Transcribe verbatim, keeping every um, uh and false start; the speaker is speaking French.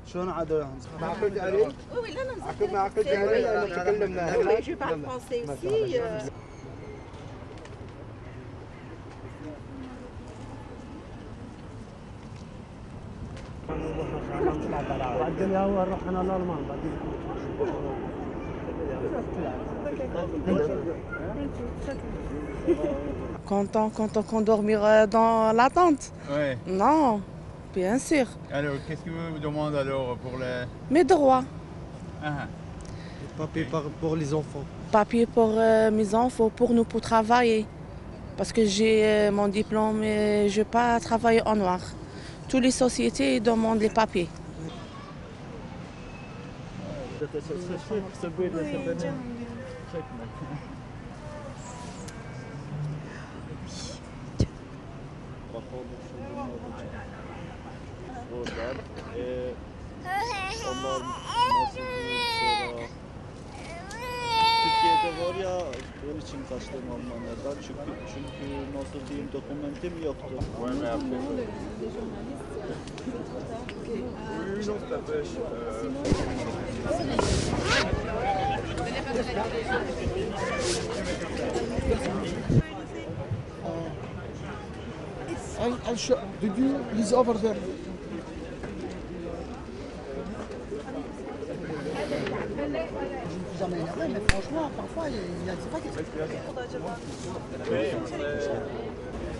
شلون عاد معقول علي؟ Oui, là, non, معقول معقول علي لانه تكلمنا oui, je parle français aussi. euh, بعدين هو نروح انا الالمان بعدين Content, content qu'on dormira dans la tente? Ouais. Non, bien sûr. Alors, qu'est-ce que vous demandez alors pour les... Mes droits. Ah, Papier pour les enfants. Papier pour euh, mes enfants, pour nous, pour travailler. Parce que j'ai euh, mon diplôme et je ne vais pas travailler en noir. Toutes les sociétés demandent les papiers. Oradan e, onlar nasıl diyeyim sonra Türkiye'de var ya onun için kaçtım Almanya'dan çünkü çünkü nasıl diyeyim dokumentim yoktu. I'll, I'll show. Did you? He's over there. Vous emmènerez, mais franchement, parfois, il y a, c'est pas quelque chose.